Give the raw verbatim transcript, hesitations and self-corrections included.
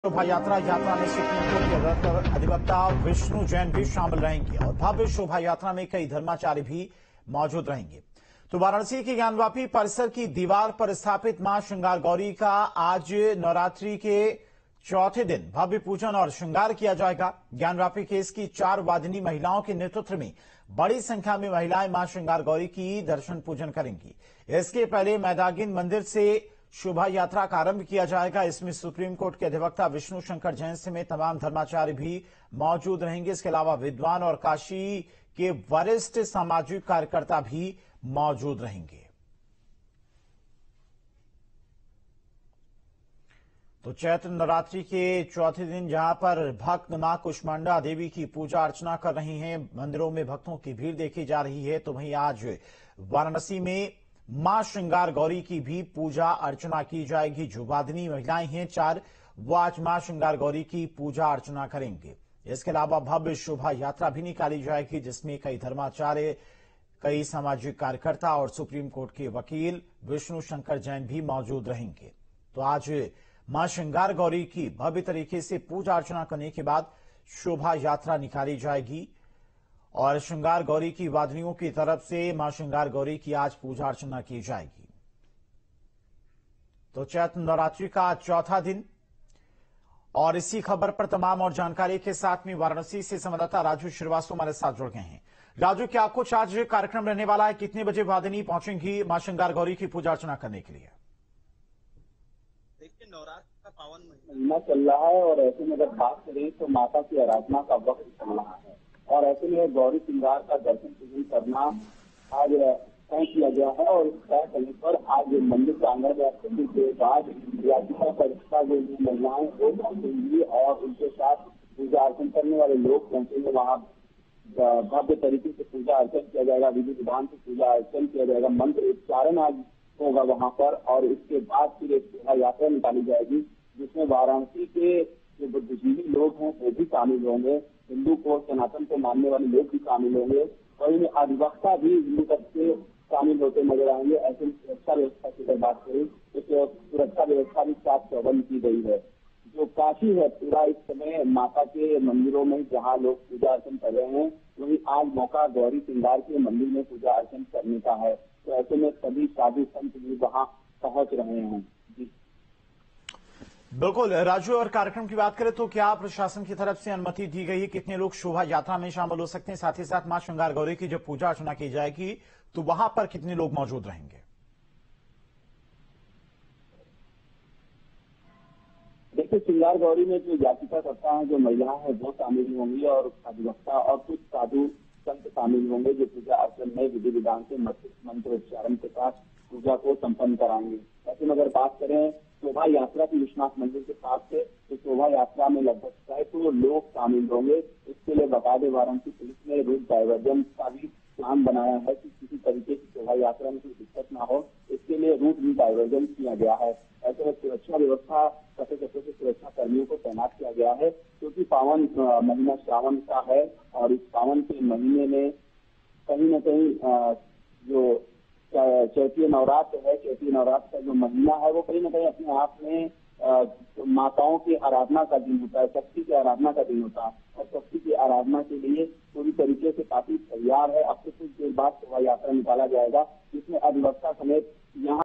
शोभा यात्रा यात्रा में सुप्रीम कोर्ट के अधिवक्ता विष्णु जैन भी शामिल रहेंगे और भव्य शोभा यात्रा में कई धर्माचार्य भी मौजूद रहेंगे। तो वाराणसी के ज्ञानवापी परिसर की दीवार पर स्थापित मां श्रृंगार गौरी का आज नवरात्रि के चौथे दिन भव्य पूजन और श्रृंगार किया जाएगा। ज्ञानवापी केस की चार वादिनी महिलाओं के नेतृत्व में बड़ी संख्या में महिलाएं मां श्रृंगार गौरी की दर्शन पूजन करेंगी। इसके पहले मैदागिन मंदिर से शोभा यात्रा का आरंभ किया जाएगा। इसमें सुप्रीम कोर्ट के अधिवक्ता विष्णु शंकर जैन समेत तमाम धर्माचार्य भी मौजूद रहेंगे। इसके अलावा विद्वान और काशी के वरिष्ठ सामाजिक कार्यकर्ता भी मौजूद रहेंगे। तो चैत्र नवरात्रि के चौथे दिन जहां पर भक्त मां कुष्मांडा देवी की पूजा अर्चना कर रही हैं, मंदिरों में भक्तों की भीड़ देखी जा रही है, तो वहीं आज वाराणसी में मां श्रृंगार गौरी की भी पूजा अर्चना की जाएगी। जो वादिनी महिलाएं हैं चार, वो आज मां श्रृंगार गौरी की पूजा अर्चना करेंगे। इसके अलावा भव्य शोभा यात्रा भी निकाली जाएगी, जिसमें कई धर्माचार्य, कई सामाजिक कार्यकर्ता और सुप्रीम कोर्ट के वकील विष्णु शंकर जैन भी मौजूद रहेंगे। तो आज मां श्रृंगार गौरी की भव्य तरीके से पूजा अर्चना करने के बाद शोभा यात्रा निकाली जाएगी और श्रृंगार गौरी की वादिनियों की तरफ से मां श्रृंगार गौरी की आज पूजा अर्चना की जाएगी। तो चैत्र नवरात्रि का चौथा दिन और इसी खबर पर तमाम और जानकारी के साथ में वाराणसी से संवाददाता राजू श्रीवास्तव हमारे साथ जुड़ गए हैं। राजू, क्या कुछ आज कार्यक्रम रहने वाला है? कितने बजे वादिनी पहुंचेंगी मां श्रृंगार गौरी की पूजा अर्चना करने के लिए? देखिए, नवरात्र का पावन महीना चल रहा है और ऐसे में अगर बात करें तो माता की आराधना का वक्त चल रहा है और ऐसे में गौरी श्रृंगार का दर्शन पूजन करना आज तय किया गया है। और इस तय करने पर आज मंदिर प्रांगण में आने के बाद याचिका परीक्षा जो महिलाएं वो पहुंचेंगी और उनके साथ पूजा अर्चन करने वाले लोग पहुंचेंगे। वहाँ भव्य तरीके से पूजा अर्चन किया जाएगा, विधि विधान से पूजा अर्चन किया जाएगा, मंत्र उच्चारण आज होगा वहाँ पर और इसके बाद फिर एक शोभा यात्रा निकाली जाएगी, जिसमें वाराणसी के जो बुद्धिजीवी लोग हैं वो भी शामिल होंगे, हिंदू को सनातन को मानने वाले लोग भी शामिल होंगे, वहीं अधिवक्ता भी हिंदू तक से शामिल होते नजर आएंगे। ऐसे सुरक्षा व्यवस्था की अगर बात करें तो सुरक्षा व्यवस्था भी साफ चौबंद की गई है। जो काशी है पूरा इस समय माता के मंदिरों में जहाँ लोग पूजा अर्चन कर रहे हैं, वहीं आज मौका गौरी श्रृंगार के मंदिर में पूजा अर्चन करने का है। तो ऐसे में सभी साधु संत भी वहाँ पहुंच रहे हैं। जी बिल्कुल राजू, और कार्यक्रम की बात करें तो क्या प्रशासन की तरफ से अनुमति दी गई है? कितने लोग शोभा यात्रा में शामिल हो सकते हैं? साथ ही साथ मां श्रृंगार गौरी की जब पूजा अर्चना की जाएगी तो वहां पर कितने लोग मौजूद रहेंगे? देखिए, श्रृंगार गौरी में जो याचिकाकर्ता हैं, जो महिलाएं हैं, वो शामिल होंगी और अधिवक्ता और कुछ साधु संत शामिल होंगे जो पूजा अर्चन में विधि विधान से मंत्र उच्चारण के साथ पूजा को संपन्न कराएंगे। ऐसे में अगर बात करें शोभा यात्रा की विश्वनाथ मंदिर के पास से, तो शोभा यात्रा में लगभग सैकड़ों लोग शामिल होंगे। इसके लिए बकायदे वाराणसी पुलिस ने रूट डाइवर्जन का भी प्लान बनाया है कि किसी तरीके की शोभा यात्रा में कोई दिक्कत ना हो, इसके लिए रूट भी डाइवर्जन किया गया है। ऐसे में सुरक्षा व्यवस्था कटे कटे से सुरक्षा कर्मियों को तैनात किया गया है, क्योंकि पावन महीना श्रावण का है और इस पावन के महीने में कहीं न कहीं जो चैतीय नवरात्र है, चैतीय नवरात्र का जो महीना है वो कहीं ना कहीं अपने आप में आ, माताओं की आराधना का दिन होता है, शक्ति की आराधना का दिन होता है और शक्ति की आराधना के लिए पूरी तरीके से काफी तैयार है। अब से कुछ देर बाद शोभा यात्रा निकाला जाएगा, जिसमें अधिवक्ता समेत यहाँ